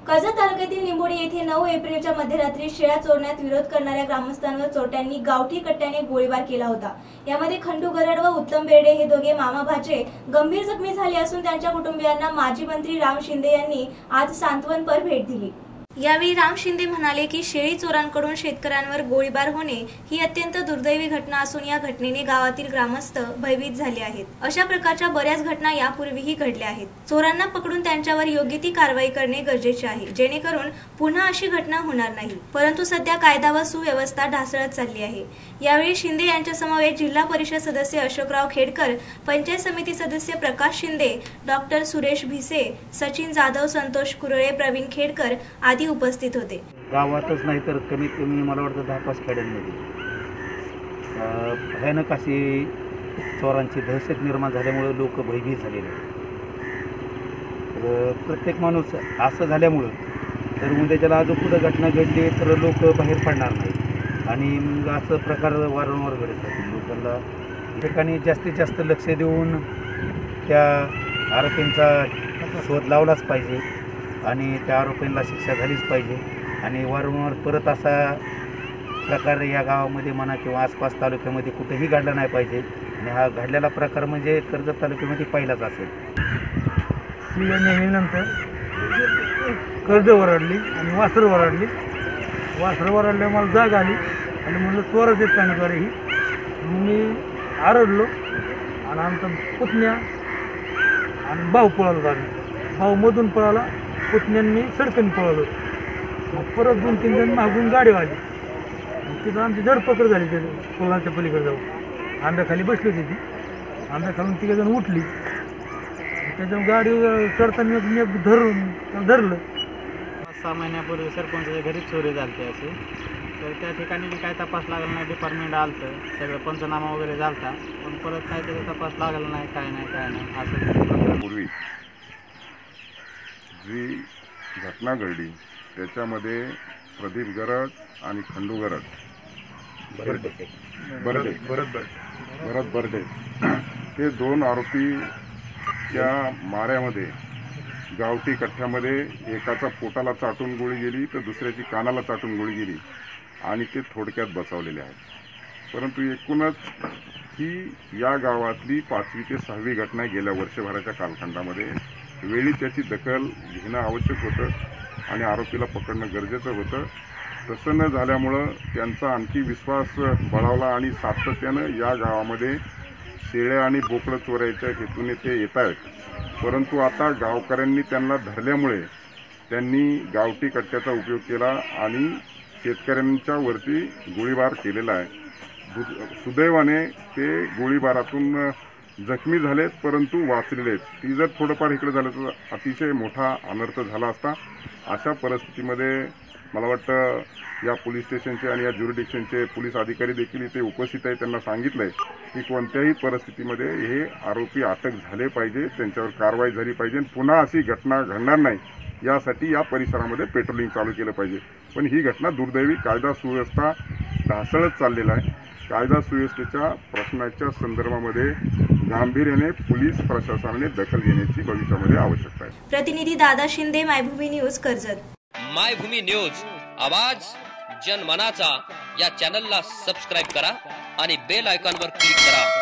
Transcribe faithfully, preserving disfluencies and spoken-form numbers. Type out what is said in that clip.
कर्जत तालुक्यातील निंबोडी येथे नऊ एप्रिलच्या मध्यरात्री शेळ्या चोरण्यात विरोध करणाऱ्या ग्रामस्थांवर चोरट्यांनी गावठी कट्ट्याने गोळीबार केला होता। यामध्ये खंडू गरड व उत्तम बेर्डे हे दोघे मामा भाचे गंभीर जखमी झाले असून त्यांच्या कुटुंबियांना माजी मंत्री राम शिंदे यांनी आज सांत्वनपर भेट दिली। यावेळी राम शिंदे म्हणाले की शेळी चोरांकडून शेतकऱ्यांवर गोळीबार होणे ही अत्यंत दुर्दैवी घटना असून या घटनेने गावातील ग्रामस्थ भयभीत झाले आहेत। अशा प्रकारच्या बऱ्याच घटना यापूर्वीही घडल्या आहेत। चोरांना पकडून त्यांच्यावर योग्य ती कारवाई करणे गरजेचे आहे, जेणेकरून पुन्हा अशी घटना होणार नाही। परंतु सध्या कायदा व सुव्यवस्था ढासळत चालली आहे। यावेळी शिंदे यांच्या समवेत जिल्हा परिषद सदस्य अशोकराव खेडकर, पंचायत समिती सदस्य प्रकाश शिंदे, डॉक्टर सुरेश भिसे, सचिन जाधव, संतोष कुरळे, प्रवीण खेडकर आदी उपस्थित होते। गावातच नाही तर कमीत कमी मला वाटतं दहा पाच खेड्यांमध्ये भयानक अशी चोरांची दहशत निर्माण झाल्यामुळे लोक भयभीत झालेले आहेत। प्रत्येक माणूस असं झाल्यामुळं जर उद्याच्याला अजून पुढे घटना घडली तर लोक बाहेर पडणार नाही आणि मग असं प्रकार वारंवार घडत राहतील। लोकांना ठिकाणी जास्तीत जास्त लक्ष देऊन त्या आरोपींचा शोध लावलाच पाहिजे आणि त्या आरोपींना शिक्षा झालीच पाहिजे आणि वारंवार परत असा प्रकार या गावामध्ये म्हणा किंवा आसपास तालुक्यामध्ये कुठेही घडला नाही पाहिजे आणि हा घडलेला प्रकार म्हणजे कर्जत तालुक्यामध्ये पहिलाच असेल। शिव्या नेल्यानंतर कर्ज वरडली आणि वासर वरडली वासर वरडले मला जाग आली आणि म्हणलं चोरच येत का ही मी आरडलो आणि आमचा पुतण्या आणि भाऊ पळालो आम्ही भाऊ मधून पळाला पुतण्यांनी सडकून पळालो। मग परत दोन तीन जण मागून गाडी आली तिथं आमची धडपकड झाली ते पुलाच्या पलीकडे जाऊन आंब्याखाली बसली होती ती आंब्याखालून तिघ जण उठली त्याच्या गाडी चढताना मी धरून धरलं। पाच सहा महिन्यापूर्वी सरपंचाच्या घरीच चोरी झाली असे तर त्या ठिकाणी काय तपास लागला नाही। डिपार्टमेंट आलतं सगळं पंचनामा वगैरे झालता पण परत काय त्याचा तपास लागला नाही काय नाही काय नाही असं। पूर्वी जी घटना घडली त्याच्यामध्ये प्रदीप गरड आणि खंडू गरड बर्डे भरत भरत बर्डे हे दोन आरोपीच्या माऱ्यामध्ये गावठी कट्ट्यामध्ये एकाचा पोटाला चाटून गोळी गेली तर दुसऱ्याची कानाला चाटून गोळी गेली आणि ते थोडक्यात बचावलेले आहेत। परंतु एकूणच ही या गावातली पाचवी ते सहावी घटना गेल्या वर्षभराच्या कालखंडामध्ये वेळी त्याची दखल घेणं आवश्यक होतं आणि आरोपीला पकडणं गरजेचं होतं। तसं न झाल्यामुळं त्यांचा आणखी विश्वास बळावला आणि सातत्यानं या गावामध्ये शेळ्या आणि बोकडं चोरायच्या हेतूने ते येत आहेत। परंतु आता गावकऱ्यांनी त्यांना धरल्यामुळे त्यांनी गावठी कट्ट्याचा उपयोग केला आणि शेतकऱ्यांच्या वरती गोळीबार केलेला आहे। सुदैवाने ते गोळीबारातून जखमी झालेत परंतु वाचलेले आहेत। ती जर थोडंफार इकडे झालं तर अतिशय मोठा अनर्थ झाला असता। अशा परिस्थितीमध्ये मला वाटतं या पोलीस स्टेशनचे आणि या ज्युरिडिक्शनचे पोलीस अधिकारी देखील इथे उपस्थित आहेत। त्यांना सांगितलं आहे की कोणत्याही परिस्थितीमध्ये हे आरोपी अटक झाले पाहिजे, त्यांच्यावर कारवाई झाली पाहिजे, पुन्हा अशी घटना घडणार नाही यासाठी या परिसरामध्ये पेट्रोलिंग चालू केलं पाहिजे। पण ही घटना दुर्दैवी कायदा सुव्यवस्था ढासळत चाललेला आहे। कायदा सुव्यवस्थेच्या प्रश्नाच्या संदर्भामध्ये गांभीर्याने पोलीस प्रशासनाने दखल घेण्याची भविष्यामध्ये आवश्यकता आहे। प्रतिनिधी दादा शिंदे, मायभूमी न्यूज, कर्जत। मायभूमी न्यूज, आवाज जनमनाचा या चॅनलला सबस्क्राइब करा आणि बेल आयकॉनवर क्लिक करा।